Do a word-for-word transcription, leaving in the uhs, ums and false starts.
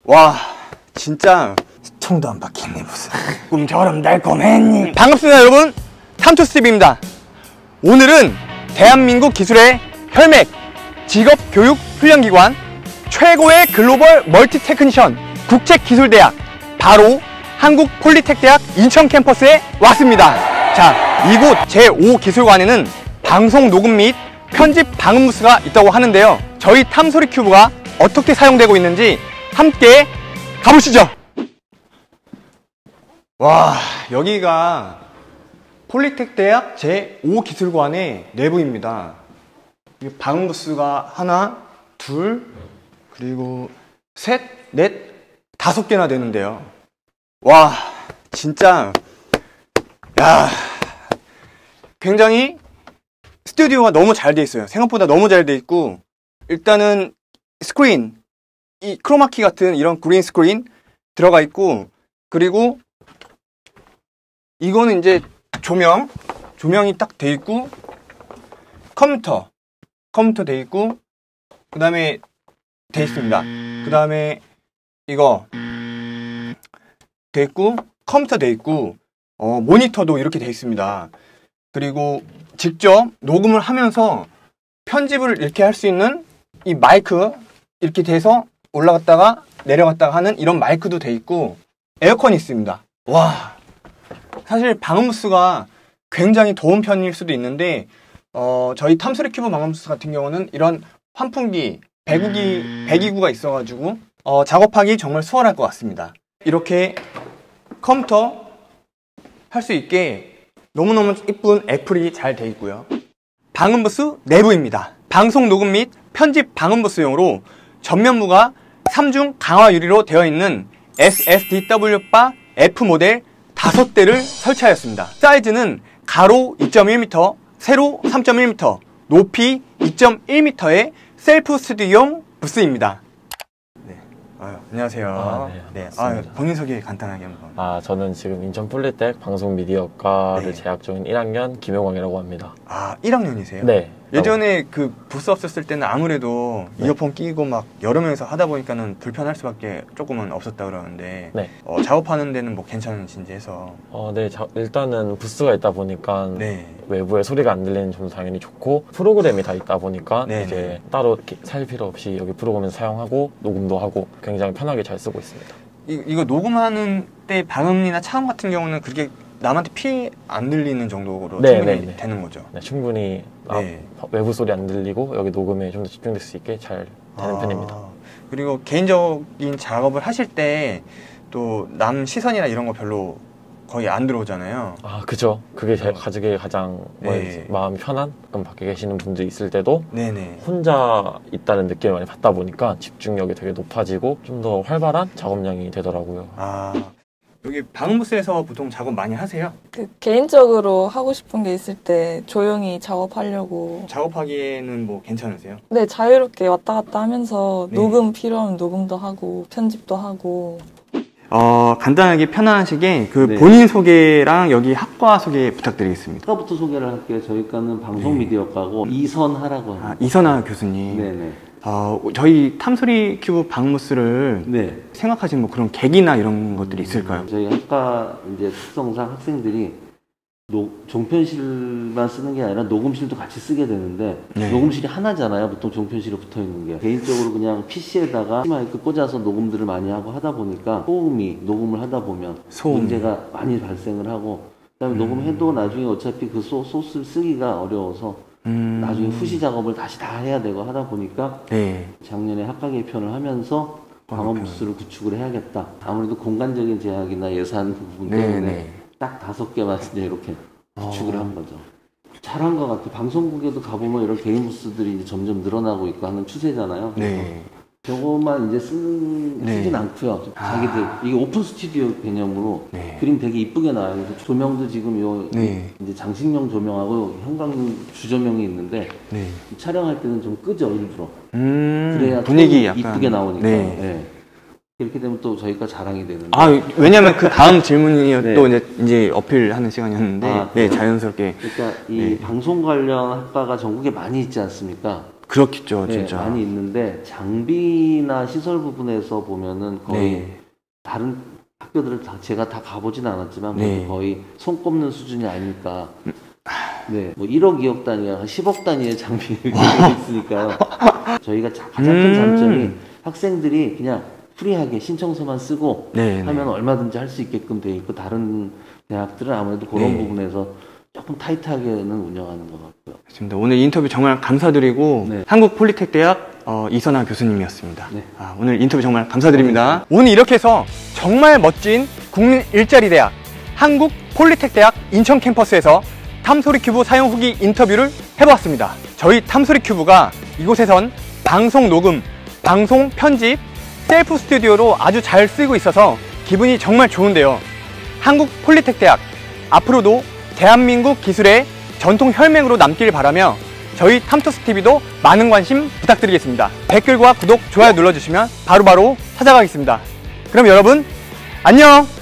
와, 진짜 총도 안 박혔니 무슨 꿈처럼 달콤했니. 반갑습니다 여러분, 탐투스팁입니다. 오늘은 대한민국 기술의 혈맥, 직업교육훈련기관, 최고의 글로벌 멀티 테크니션 국책기술대학, 바로 한국폴리텍대학 인천 캠퍼스에 왔습니다. 자, 이곳 제오 기술관에는 방송 녹음 및 편집 방음 부스가 있다고 하는데요. 저희 탐소리 큐브가 어떻게 사용되고 있는지 함께 가보시죠. 와, 여기가 폴리텍대학 제오 기술관의 내부입니다. 방음 부스가 하나, 둘, 그리고 셋, 넷, 다섯 개나 되는데요. 와, 진짜 야, 굉장히 스튜디오가 너무 잘 돼 있어요. 생각보다 너무 잘 돼 있고, 일단은 스크린, 이 크로마키 같은 이런 그린 스크린 들어가 있고, 그리고 이거는 이제 조명, 조명이 딱 돼 있고, 컴퓨터, 컴퓨터 돼 있고, 그 다음에 돼 있습니다. 그 다음에 이거 돼 있고, 컴퓨터 돼 있고, 어, 모니터도 이렇게 돼 있습니다. 그리고 직접 녹음을 하면서 편집을 이렇게 할 수 있는 이 마이크, 이렇게 돼서 올라갔다가 내려갔다가 하는 이런 마이크도 돼 있고, 에어컨이 있습니다. 와, 사실 방음부스가 굉장히 더운 편일 수도 있는데, 어, 저희 탐소리 큐브 방음부스 같은 경우는 이런 환풍기, 배구기, 배기구가 있어가지고 어, 작업하기 정말 수월할 것 같습니다. 이렇게 컴퓨터 할 수 있게 너무너무 이쁜 애플이 잘 돼 있고요. 방음부스 내부입니다. 방송 녹음 및 편집 방음부스용으로 전면부가 삼중 강화 유리로 되어 있는 에스에스디더블유-바 F 모델 다섯 대를 설치하였습니다. 사이즈는 가로 이 점 일 미터, 세로 삼 점 일 미터, 높이 이 점 일 미터의 셀프 스튜디오용 부스입니다. 네. 아유, 안녕하세요. 아, 네. 네. 아, 본인 소개 간단하게 한번. 아, 저는 지금 인천폴리텍 방송미디어과를 네. 재학 중인 일 학년 김용광이라고 합니다. 아, 일 학년이세요? 네. 예전에 그 부스 없었을 때는 아무래도 네. 이어폰 끼고 막 여러 명이서 하다 보니까는 불편할 수밖에 조금은 없었다 그러는데 네. 어, 작업하는 데는 뭐 괜찮으신지 해서. 어, 네. 자, 일단은 부스가 있다 보니까 네. 외부에 소리가 안 들리는 점도 당연히 좋고, 프로그램이 다 있다 보니까 네. 이제 따로 이렇게 살 필요 없이 여기 프로그램을 사용하고 녹음도 하고 굉장히 편하게 잘 쓰고 있습니다. 이, 이거 녹음하는 때 방음이나 차음 같은 경우는 그렇게 남한테 피 안 들리는 정도로 네, 충분히 네, 네. 되는 거죠? 네, 충분히 네. 아, 외부 소리 안 들리고 여기 녹음에 좀 더 집중될 수 있게 잘 되는 아, 편입니다. 그리고 개인적인 작업을 하실 때 또 남 시선이나 이런 거 별로 거의 안 들어오잖아요. 아, 그죠. 그게 제 가지게 가장 네. 마음이 편한, 가끔 밖에 계시는 분들이 있을 때도 네네. 혼자 있다는 느낌을 많이 받다 보니까 집중력이 되게 높아지고 좀 더 활발한 작업량이 되더라고요. 아, 여기 방음부스에서 보통 작업 많이 하세요? 그 개인적으로 하고 싶은 게 있을 때 조용히 작업하려고. 작업하기에는 뭐 괜찮으세요? 네, 자유롭게 왔다 갔다 하면서 네. 녹음 필요하면 녹음도 하고 편집도 하고. 어, 간단하게 편안하시게 그 네. 본인 소개랑 여기 학과 소개 부탁드리겠습니다. 학과부터 소개를 할게요. 저희 과는 방송미디어과고 네. 이선하라고 합니다. 아, 이선하 교수님. 네네. 어, 저희 탐소리 큐브 방음부스를 네. 생각하신 뭐 그런 계기나 이런 것들이 있을까요? 저희 학과 이제 특성상 학생들이 노, 종편실만 쓰는 게 아니라 녹음실도 같이 쓰게 되는데 네. 녹음실이 하나잖아요. 보통 종편실에 붙어 있는 게. 개인적으로 그냥 피시에다가 마이크 꽂아서 녹음들을 많이 하고 하다 보니까 소음이 녹음을 하다 보면 소음. 문제가 많이 발생을 하고, 그다음에 음. 녹음해도 나중에 어차피 그 소, 소스를 쓰기가 어려워서 음. 나중에 후시 작업을 다시 다 해야 되고 하다 보니까 네. 작년에 학과 개편을 하면서 방음부스를 구축을 해야겠다. 아무래도 공간적인 제약이나 예산 부분 때문에 네, 네. 딱 다섯 개만 이제 이렇게 구축을 어. 한 거죠. 잘한 것 같아요. 방송국에도 가보면 이런 개인 부스들이 이제 점점 늘어나고 있고 하는 추세잖아요. 네. 저것만 이제 쓰는, 네. 쓰진 않고요. 자기들 아. 이게 오픈 스튜디오 개념으로 네. 그림 되게 이쁘게 나와요. 그래서 조명도 지금 요 네. 이제 장식용 조명하고 형광 주조명이 있는데 네. 촬영할 때는 좀 끄죠, 일부러. 음, 그래야 분위기 약간 이쁘게 나오니까. 네. 네. 이렇게 되면 또 저희가 자랑이 되는데. 아, 왜냐면 그 다음 질문이 네. 또 이제, 이제 어필하는 시간이었는데, 아, 네, 자연스럽게. 그러니까 이 네. 방송 관련 학과가 전국에 많이 있지 않습니까? 그렇겠죠, 네, 진짜. 많이 있는데 장비나 시설 부분에서 보면은 거의 네. 다른 학교들을 다 제가 다 가보진 않았지만 네. 거의 손 꼽는 수준이 아닐까. 네, 뭐 일억, 이억 단위, 한 십억 단위의 장비가 있으니까요. 저희가 가장 큰 음. 장점이 학생들이 그냥 프리하게 신청서만 쓰고 네, 하면 네. 얼마든지 할 수 있게끔 돼 있고 다른 대학들은 아무래도 그런 네. 부분에서 조금 타이트하게는 운영하는 것 같고요. 좋습니다. 오늘 인터뷰 정말 감사드리고 네. 한국폴리텍대학 어, 이선아 교수님이었습니다. 네. 아, 오늘 인터뷰 정말 감사드립니다. 오늘 이렇게 해서 정말 멋진 국민 일자리 대학 한국폴리텍대학 인천 캠퍼스에서 탐소리 큐브 사용 후기 인터뷰를 해보았습니다. 저희 탐소리 큐브가 이곳에선 방송 녹음, 방송 편집, 셀프 스튜디오로 아주 잘 쓰고 있어서 기분이 정말 좋은데요. 한국폴리텍대학 앞으로도 대한민국 기술의 전통 혈맹으로 남길 바라며 저희 탐토스티비도 많은 관심 부탁드리겠습니다. 댓글과 구독, 좋아요 눌러주시면 바로바로 찾아가겠습니다. 그럼 여러분 안녕!